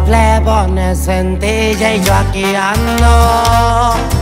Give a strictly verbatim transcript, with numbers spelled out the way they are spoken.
Le pones en ti y yo aquí ando.